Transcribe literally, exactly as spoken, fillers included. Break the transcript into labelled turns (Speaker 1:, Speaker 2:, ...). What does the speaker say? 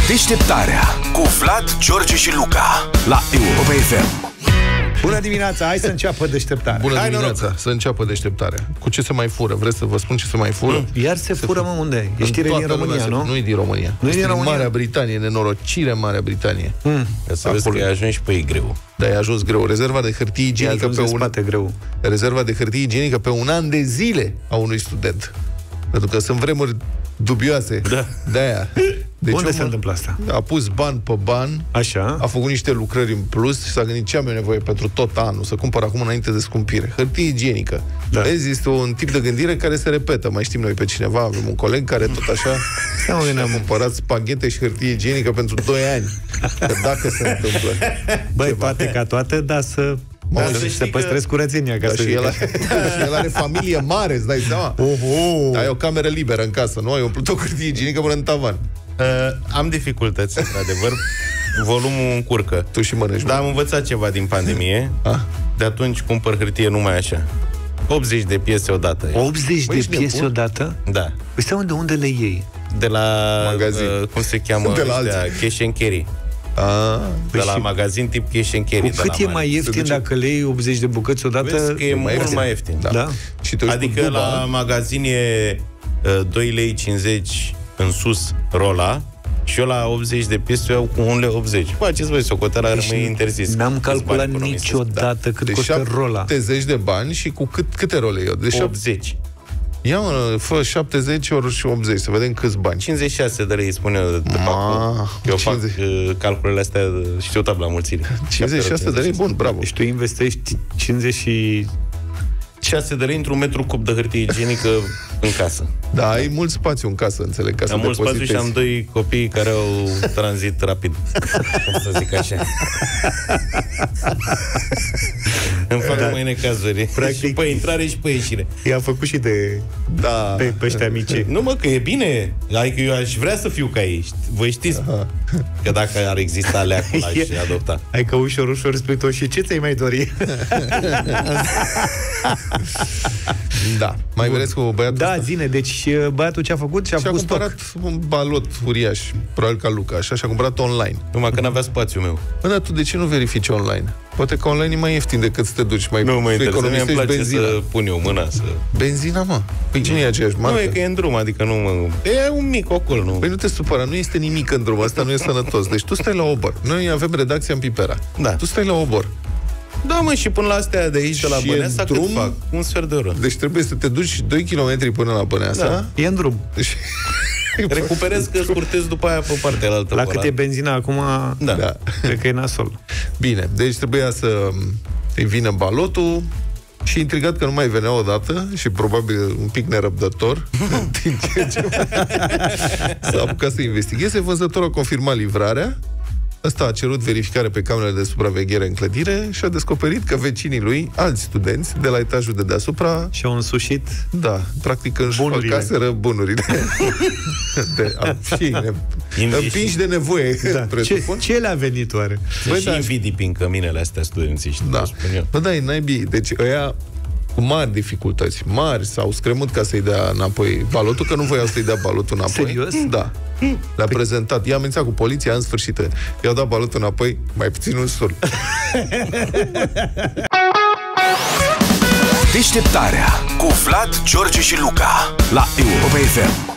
Speaker 1: Deșteptarea cu Vlad, George și Luca la Europa F M.
Speaker 2: Bună dimineața, hai să înceapă deșteptarea.
Speaker 3: Bună
Speaker 2: hai,
Speaker 3: dimineața,
Speaker 2: noroc.
Speaker 3: să înceapă deșteptarea. Cu ce se mai fură? Vreți să vă spun ce se mai fură?
Speaker 2: Mm. Iar se, se fură, mă, unde? E știre din România, nu?
Speaker 3: Nu e din România.
Speaker 2: Nu e din România?
Speaker 3: Marea Britanie, nenorocire în Marea Britanie.
Speaker 2: Mm.
Speaker 4: Să vezi că i-a ajuns și pe ei greu.
Speaker 3: Da, i-a ajuns greu. Rezerva de hârtie igienică pe un...
Speaker 2: spate greu.
Speaker 3: Rezerva de hârtie igienică pe un an de zile a unui student. Pentru că sunt vremuri dubioase.
Speaker 2: Da.
Speaker 3: De-aia. Deci
Speaker 2: unde
Speaker 3: omul
Speaker 2: se întâmplă asta?
Speaker 3: A pus bani pe bani.
Speaker 2: Așa.
Speaker 3: A făcut niște lucrări în plus și s-a gândit ce am eu nevoie pentru tot anul, să cumpăr acum înainte de scumpire. Hârtie igienică. Da. Vezi, este un tip de gândire care se repetă. Mai știm noi pe cineva, avem un coleg care tot așa a cumpărat spaghete și hârtie igienică pentru doi ani. Că dacă se întâmplă.
Speaker 2: Băi, poate ca toate, dar să...
Speaker 3: Mă,
Speaker 2: da, să se păstrezi că... curățenia, ca
Speaker 3: da,
Speaker 2: să
Speaker 3: și el, are, și el are familie mare, îți dai seama?
Speaker 2: Oho.
Speaker 3: Ai o cameră liberă în casă, nu? Ai umplut o hârtie igienică până în tavan.
Speaker 4: Uh, am dificultăți, într-adevăr. Volumul încurcă.
Speaker 3: Tu și mănânci.
Speaker 4: Dar am învățat ceva din pandemie.
Speaker 3: Ah.
Speaker 4: De atunci cumpăr hârtie numai așa. optzeci de piese odată.
Speaker 2: optzeci
Speaker 3: Băi,
Speaker 2: de piese
Speaker 3: nebun?
Speaker 2: odată?
Speaker 4: Da.
Speaker 2: Păi stai, unde, unde le iei?
Speaker 4: De la,
Speaker 3: magazin.
Speaker 4: Uh, cum se cheamă?
Speaker 3: De la
Speaker 4: ăștia,
Speaker 3: alții.
Speaker 4: cash and carry.
Speaker 3: Ah,
Speaker 4: De la
Speaker 2: și
Speaker 4: magazin tip cash and carry.
Speaker 2: Cu
Speaker 4: de
Speaker 2: cât
Speaker 4: la
Speaker 2: e mai ieftin
Speaker 3: duce...
Speaker 2: dacă le iei optzeci de bucăți odată?
Speaker 4: Vezi că e
Speaker 3: mai
Speaker 4: mult
Speaker 3: ieftin.
Speaker 4: mai ieftin.
Speaker 3: da.
Speaker 2: Da.
Speaker 3: Și te uiți
Speaker 4: Adică
Speaker 3: cu
Speaker 4: la
Speaker 3: duba,
Speaker 4: magazin e uh, doi lei cincizeci în sus rola și eu la optzeci de piese eu cu un leu optzeci. Faceți voi socoteala,
Speaker 2: Deci
Speaker 4: rămâi interzis.
Speaker 2: n-am calculat niciodată cât
Speaker 3: de
Speaker 2: costă rola.
Speaker 3: șaptezeci de bani și cu cât, câte role eu? De
Speaker 4: optzeci.
Speaker 3: Ia mă, fă șaptezeci ori și optzeci, să vedem câți bani.
Speaker 4: cincizeci și șase de lei, spune eu. De
Speaker 3: Ma,
Speaker 4: eu fac
Speaker 3: cincizeci.
Speaker 4: uh, calculele astea, știu tabla mulțirii.
Speaker 3: cincizeci și șase de lei, bun, bravo.
Speaker 2: Deci tu investești cincizeci și
Speaker 4: șase de lei într-un metru cub de hârtie igienică în casă.
Speaker 3: Da, ai mult spațiu în casă, înțeleg, ca să
Speaker 4: Am mult spațiu și
Speaker 3: depozitezi.
Speaker 4: am doi copii care au tranzit rapid. Să zic așa. Îmi fac da. mâine cazuri.
Speaker 2: Practic,
Speaker 4: și pe intrare și pe ieșire.
Speaker 2: i-a făcut și de
Speaker 3: Da.
Speaker 2: pe, pe ăștia mici.
Speaker 4: Nu mă, că e bine. Adică eu aș vrea să fiu ca ei. Voi știți Aha. că dacă ar exista leacul, aș adopta.
Speaker 2: Hai că ușor, ușor spui tot. Și ce ți-ai mai dori?
Speaker 3: Da. Mai vreți cu băiatul
Speaker 2: Da,
Speaker 3: ăsta?
Speaker 2: zine, deci băiatul ce a făcut? Și-a
Speaker 3: Și-a
Speaker 2: pus
Speaker 3: cumpărat
Speaker 2: stoc.
Speaker 3: un balot uriaș, probabil ca Luca, așa, și-a cumpărat online.
Speaker 4: Numai că n-avea spațiul meu.
Speaker 3: Bă, dar tu de ce nu verifici online? Poate că online e mai ieftin decât să te duci, mai
Speaker 4: Nu mă interesează, mie îmi
Speaker 3: economisești
Speaker 4: place
Speaker 3: benzina.
Speaker 4: să pun eu mâna să...
Speaker 3: Benzina, mă? Păi nu e aceeași marcă?
Speaker 4: Nu, e că e în drum, adică nu mă... E un mic ocol, nu?
Speaker 3: Păi nu te supăra, nu este nimic în drum, asta nu e sănătos. Deci tu stai la obor. Noi avem redacția în Pipera.
Speaker 4: Da.
Speaker 3: Tu stai la obor.
Speaker 4: Da, mă, și până la astea de aici, de la
Speaker 3: Și
Speaker 4: Băneasa,
Speaker 3: în drum?
Speaker 4: cât fac? Un sfert de oră.
Speaker 3: Deci trebuie să te duci doi kilometri până la Băneasa.
Speaker 4: Da.
Speaker 2: E în drum.
Speaker 3: Deci...
Speaker 4: Recuperez că scurtez după aia pe partea altă.
Speaker 2: La cât e benzina acum,
Speaker 4: Da.
Speaker 3: Da.
Speaker 2: cred că e nasol.
Speaker 3: Bine, deci trebuia să îi vină balotul și intrigat că nu mai venea odată și probabil un pic nerăbdător din ce ce s-a apucat să investigheze, vânzătorul a confirmat livrarea. Ăsta a cerut verificare pe camerele de supraveghere în clădire și a descoperit că vecinii lui, alți studenți de la etajul de deasupra,
Speaker 2: Și-au însușit.
Speaker 3: da, practic își
Speaker 2: Bunurile.
Speaker 3: făcaseră bunurile. de, a, și ne, împinși de nevoie,
Speaker 2: Da.
Speaker 3: presupun.
Speaker 2: Ce, ce le-a venit oare?
Speaker 4: Sunt
Speaker 3: Băi,
Speaker 4: și
Speaker 3: da.
Speaker 4: invidii prin căminele astea studențiști.
Speaker 3: Da.
Speaker 4: Spun eu.
Speaker 3: Bă, da, e naibii. Deci ăia cu mari dificultăți, mari, s-au scremut ca să-i dea înapoi balotul, că nu voiau să-i dea balotul înapoi.
Speaker 2: Serios?
Speaker 3: Da. Le-a prezentat. I-a amenințat cu poliția, în sfârșit. I-au dat balotul înapoi, mai puțin un sur.
Speaker 1: Deșteptarea cu Vlad, George și Luca la Europa F M.